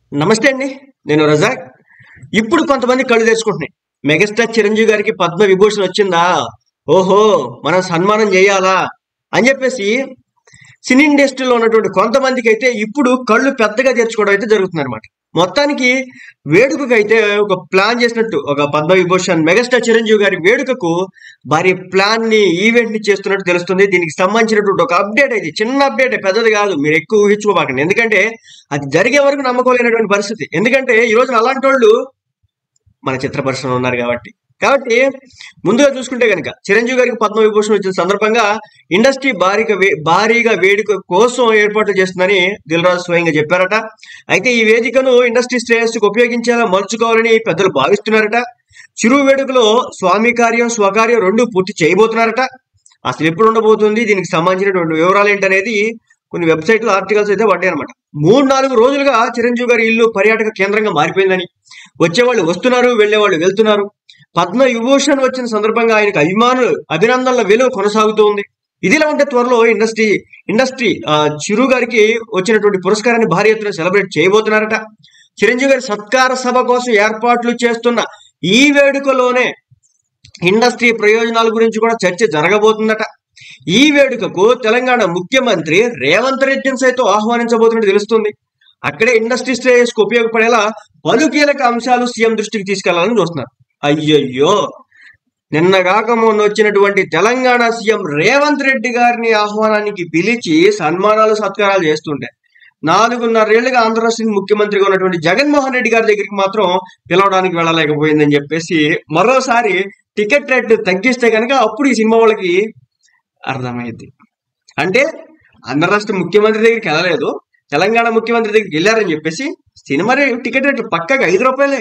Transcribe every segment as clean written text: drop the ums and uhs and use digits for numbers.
నమస్తే అండి. నేను రజాక్. ఇప్పుడు కొంతమంది కళ్ళు తెచ్చుకుంటున్నాయి. మెగాస్టార్ చిరంజీవి గారికి పద్మ విభూషణ్ వచ్చిందా, ఓహో మనం సన్మానం చేయాలా అని చెప్పేసి సినీ ఇండస్ట్రీలో ఉన్నటువంటి కొంతమందికి అయితే ఇప్పుడు కళ్ళు పెద్దగా తెరుచుకోవడం అయితే జరుగుతుంది అనమాట. మొత్తానికి వేడుకకు అయితే ఒక ప్లాన్ చేసినట్టు, ఒక పద్మ విభూషణ్ మెగాస్టార్ చిరంజీవి గారి వేడుకకు భారీ ప్లాన్ ని ఈవెంట్ ని చేస్తున్నట్టు తెలుస్తుంది. దీనికి సంబంధించినటువంటి ఒక అప్డేట్ అయితే, చిన్న అప్డేట్, పెద్దది కాదు, మీరు ఎక్కువ ఊహించుకోబాకండి. ఎందుకంటే అది జరిగే వరకు నమ్మకోలేనటువంటి పరిస్థితి. ఎందుకంటే ఈ రోజున అలాంటి వాళ్ళు మన చిత్ర పరిశ్రమలో ఉన్నారు కాబట్టి ముందుగా చూసుకుంటే కనుక చిరంజీవి గారికి పద్మ విభూషణ్ వచ్చిన సందర్భంగా ఇండస్ట్రీ భారీగా వేడుక కోసం ఏర్పాట్లు చేస్తుందని దిల్ రాజు స్వయంగా చెప్పారట. అయితే ఈ వేదికను ఇండస్ట్రీ శ్రేయస్సుకు ఉపయోగించేలా మలుచుకోవాలని పెద్దలు భావిస్తున్నారట. చిరు వేడుకలో స్వామి కార్యం స్వకార్యం రెండు పూర్తి చేయబోతున్నారట. అసలు ఎప్పుడు ఉండబోతుంది, దీనికి సంబంధించినటువంటి వివరాలు ఏంటనేది కొన్ని వెబ్సైట్లు ఆర్టికల్స్ అయితే పడ్డాయి అనమాట. 3-4 రోజులుగా చిరంజీవి గారి ఇల్లు పర్యాటక కేంద్రంగా మారిపోయిందని, వచ్చేవాళ్ళు వస్తున్నారు, వెళ్లేవాళ్ళు వెళ్తున్నారు. పద్మ విభూషణ్ వచ్చిన సందర్భంగా ఆయనకు అభినందనల విలువ కొనసాగుతూ ఉంది. ఇదిలా ఉంటే త్వరలో ఇండస్ట్రీ చిరు గారికి వచ్చినటువంటి పురస్కారాన్ని భారీ ఎత్తున సెలబ్రేట్ చేయబోతున్నారట. చిరంజీవి గారి సత్కార సభ కోసం ఏర్పాట్లు చేస్తున్న ఈ వేడుకలోనే ఇండస్ట్రీ ప్రయోజనాల గురించి కూడా చర్చ జరగబోతుందట. ఈ వేడుకకు తెలంగాణ ముఖ్యమంత్రి రేవంత్ రెడ్డిని సైతం ఆహ్వానించబోతున్నట్టు తెలుస్తుంది. అక్కడే ఇండస్ట్రీ శ్రేయస్కు ఉపయోగపడేలా పలు కీలక అంశాలు సీఎం దృష్టికి తీసుకెళ్లాలని చూస్తున్నారు. అయ్యయ్యో, నిన్నగాక మొన్న వచ్చినటువంటి తెలంగాణ సీఎం రేవంత్ రెడ్డి గారిని ఆహ్వానానికి పిలిచి సన్మానాలు సత్కారాలు చేస్తుంటే 4.5 ఏళ్లుగా ఆంధ్ర రాష్ట్ర ముఖ్యమంత్రిగా ఉన్నటువంటి జగన్మోహన్ రెడ్డి గారి దగ్గరికి మాత్రం పిలవడానికి వెళ్ళలేకపోయిందని చెప్పేసి మరోసారి టికెట్ రేట్లు తగ్గిస్తే కనుక అప్పుడు ఈ సినిమా వాళ్ళకి అర్థమైంది. అంటే ఆంధ్ర రాష్ట్ర ముఖ్యమంత్రి దగ్గరికి వెళ్ళలేదు, తెలంగాణ ముఖ్యమంత్రి దగ్గరికి వెళ్ళారని చెప్పేసి సినిమా టికెట్ రేట్లు పక్కగా ₹5,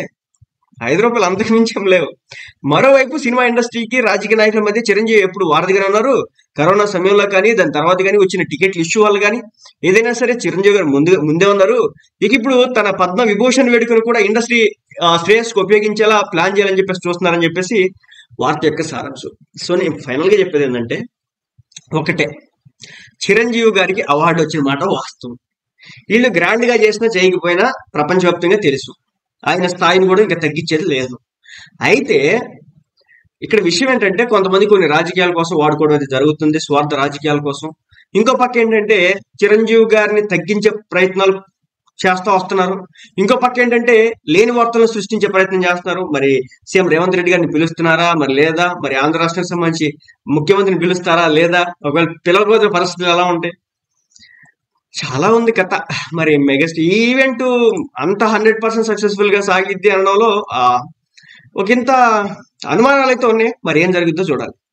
అంతకు మించి లేవు. మరోవైపు సినిమా ఇండస్ట్రీకి రాజకీయ నాయకుల మధ్య చిరంజీవి ఎప్పుడు వారధిగానే ఉన్నారు. కరోనా సమయంలో కానీ, దాని తర్వాత కానీ వచ్చిన టికెట్ల ఇష్యూ వల్ల కానీ ఏదైనా సరే చిరంజీవి గారు ముందే ఉన్నారు. ఇక ఇప్పుడు తన పద్మ విభూషణ్ వేడుకను కూడా ఇండస్ట్రీ శ్రేయస్కు ఉపయోగించేలా ప్లాన్ చేయాలని చెప్పేసి చూస్తున్నారని చెప్పేసి వార్త యొక్క సారాంశం. సో నేను ఫైనల్ గా చెప్పేది ఏంటంటే ఒకటే, చిరంజీవి గారికి అవార్డు వచ్చిన మాట వాస్తవం. వీళ్ళు గ్రాండ్ గా చేసినా చేయకపోయినా ప్రపంచవ్యాప్తంగా తెలుసు, ఆయన స్థాయిని కూడా ఇంకా తగ్గించేది లేదు. అయితే ఇక్కడ విషయం ఏంటంటే కొంతమంది కొన్ని రాజకీయాల కోసం వాడుకోవడం అయితే జరుగుతుంది, స్వార్థ రాజకీయాల కోసం. ఇంకో పక్క ఏంటంటే చిరంజీవి గారిని తగ్గించే ప్రయత్నాలు చేస్తూ వస్తున్నారు. ఇంకో పక్క ఏంటంటే లేని వార్తలను సృష్టించే ప్రయత్నం చేస్తున్నారు. మరి సీఎం రేవంత్ రెడ్డి గారిని పిలుస్తున్నారా మరి లేదా, మరి ఆంధ్ర రాష్ట్రానికి సంబంధించి ముఖ్యమంత్రిని పిలుస్తారా లేదా, ఒకవేళ పిలవకపోతే పరిస్థితులు ఎలా ఉంటాయి, చాలా ఉంది కథ. మరి మెగాస్టార్ ఈవెంట్ అంత 100% సక్సెస్ఫుల్ గా సాగిద్ది అనడంలో ఒకంత అనుమానాలు అయితే ఉన్నాయి. మరి ఏం జరుగుద్దో చూడాలి.